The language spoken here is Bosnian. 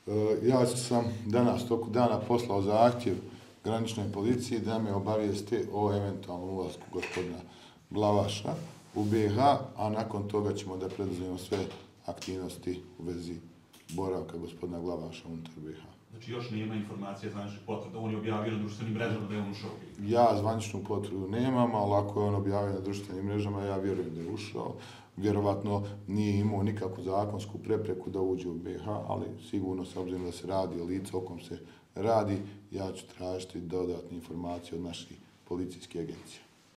Ja sam danas toku dana poslao zahtjev graničnoj policiji da me obavijeste o eventualnom ulasku gospodina Glavaša u BiH, a nakon toga ćemo da preduzmemo sve aktivnosti u vezi boravka gospodina Glavaša unutar BiH. Znači još nema informacija, zvaničnih potvrda, on je objavio na društvenim mrežama da je on ušao. Ja zvaničnu potvrdu nemam, ali ako je on objavio na društvenim mrežama, ja vjerujem da je ušao. Vjerovatno nije imao nikakvu zakonsku prepreku da uđe u BiH, ali sigurno, s obzirom da se radi o licu o kom se radi, ja ću tražiti dodatne informacije od naših policijskih agencija.